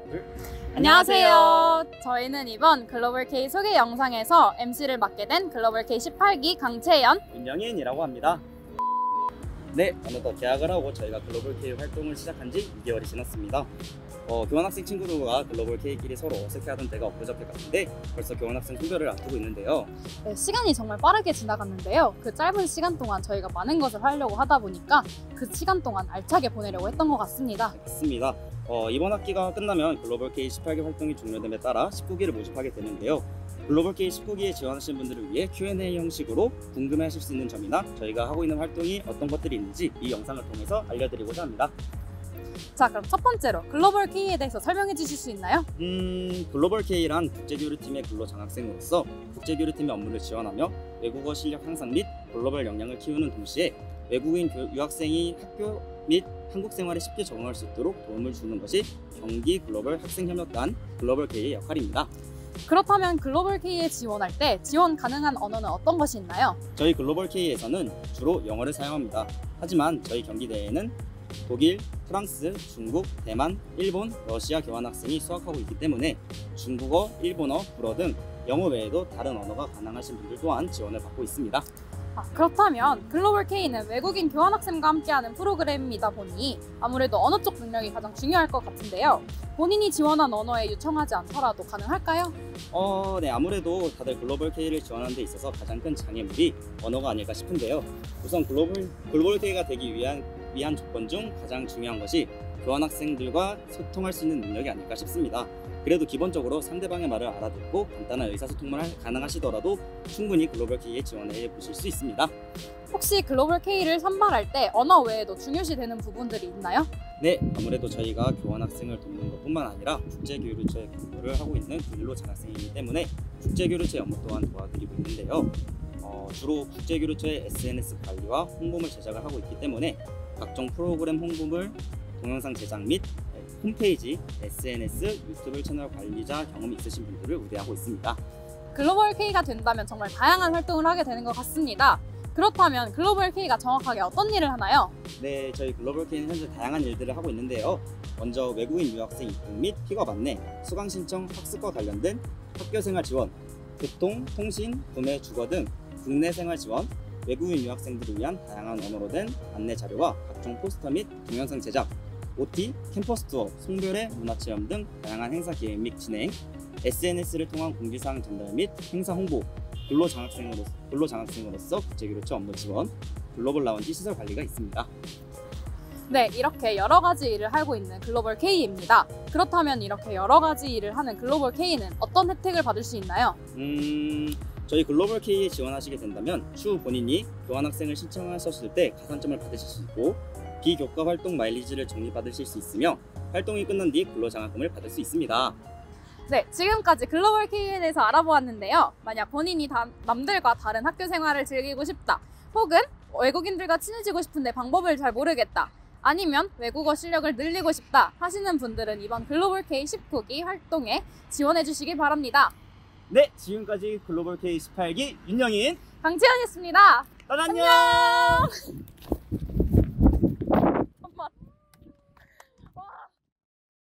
둘. 안녕하세요. 저희는 이번 글로벌 K 소개 영상에서 MC를 맡게 된 글로벌 K 18기 강채연, 윤영인이라고 합니다. 네, 어느덧 개학을 하고 저희가 글로벌 K 활동을 시작한 지 2개월이 지났습니다. 교환학생 친구들과 글로벌 K끼리 서로 어색해하던 때가 엊그저께 같은데 벌써 교환학생 송별을 앞두고 있는데요. 네, 시간이 정말 빠르게 지나갔는데요. 그 짧은 시간 동안 저희가 많은 것을 하려고 하다 보니까 그 시간 동안 알차게 보내려고 했던 것 같습니다. 맞습니다. 이번 학기가 끝나면 글로벌 K 18기 활동이 종료됨에 따라 19기를 모집하게 되는데요. 글로벌 K 19기에 지원하시는 분들을 위해 Q&A 형식으로 궁금해하실 수 있는 점이나 저희가 하고 있는 활동이 어떤 것들이 있는지 이 영상을 통해서 알려드리고자 합니다. 자, 그럼 첫 번째로 글로벌 K에 대해서 설명해 주실 수 있나요? 글로벌 K란 국제교류팀의 근로장학생으로서 국제교류팀의 업무를 지원하며 외국어 실력 향상 및 글로벌 역량을 키우는 동시에 외국인 유학생이 학교 및 한국 생활에 쉽게 적응할 수 있도록 도움을 주는 것이 경기 글로벌 학생협력단 글로벌 K의 역할입니다. 그렇다면 글로벌 K에 지원할 때 지원 가능한 언어는 어떤 것이 있나요? 저희 글로벌 K에서는 주로 영어를 사용합니다. 하지만 저희 경기대에는 독일, 프랑스, 중국, 대만, 일본, 러시아 교환학생이 수학하고 있기 때문에 중국어, 일본어, 불어 등 영어 외에도 다른 언어가 가능하신 분들 또한 지원을 받고 있습니다. 그렇다면 글로벌 K는 외국인 교환학생과 함께하는 프로그램이다 보니 아무래도 언어 쪽 능력이 가장 중요할 것 같은데요. 본인이 지원한 언어에 요청하지 않더라도 가능할까요? 네, 아무래도 다들 글로벌 K를 지원하는 데 있어서 가장 큰 장애물이 언어가 아닐까 싶은데요. 우선 글로벌 K가 되기 위한 조건 중 가장 중요한 것이 교환학생들과 소통할 수 있는 능력이 아닐까 싶습니다. 그래도 기본적으로 상대방의 말을 알아듣고 간단한 의사소통만 가능하시더라도 충분히 글로벌 K에 지원해 보실 수 있습니다. 혹시 글로벌 K를 선발할 때 언어 외에도 중요시되는 부분들이 있나요? 네, 아무래도 저희가 교환학생을 돕는 것뿐만 아니라 국제교류처에 근무를 하고 있는 근로장학생이기 때문에 국제교류처 업무 또한 도와드리고 있는데요. 주로 국제교류처의 SNS 관리와 홍보물 제작을 하고 있기 때문에 각종 프로그램 홍보물, 동영상 제작 및 홈페이지, SNS, 유튜브 채널 관리자 경험이 있으신 분들을 우대하고 있습니다. 글로벌 K가 된다면 정말 다양한 활동을 하게 되는 것 같습니다. 그렇다면 글로벌 K가 정확하게 어떤 일을 하나요? 네, 저희 글로벌 K는 현재 다양한 일들을 하고 있는데요. 먼저 외국인 유학생 입국 및 픽업 안내, 수강 신청, 학습과 관련된 학교생활 지원, 교통, 통신, 구매, 주거 등 국내 생활 지원, 외국인 유학생들을 위한 다양한 언어로 된 안내 자료와 각종 포스터 및 동영상 제작, OT, 캠퍼스 투어, 송별회, 문화체험 등 다양한 행사 기획 및 진행, SNS를 통한 공지사항 전달 및 행사 홍보, 근로장학생으로서 국제교류처 업무 지원, 글로벌 라운지 시설 관리가 있습니다. 네, 이렇게 여러 가지 일을 하고 있는 글로벌 K입니다. 그렇다면 이렇게 여러 가지 일을 하는 글로벌 K는 어떤 혜택을 받을 수 있나요? 저희 글로벌 K에 지원하시게 된다면 추후 본인이 교환학생을 신청하셨을 때 가산점을 받으실 수 있고 비교과 활동 마일리지를 적립받으실 수 있으며 활동이 끝난 뒤 근로장학금을 받을 수 있습니다. 네, 지금까지 글로벌 K에 대해서 알아보았는데요. 만약 본인이 남들과 다른 학교 생활을 즐기고 싶다, 혹은 외국인들과 친해지고 싶은데 방법을 잘 모르겠다, 아니면 외국어 실력을 늘리고 싶다 하시는 분들은 이번 글로벌 K 19기 활동에 지원해 주시기 바랍니다. 네, 지금까지 글로벌 K 18기 윤영인, 강채연이었습니다. 안녕!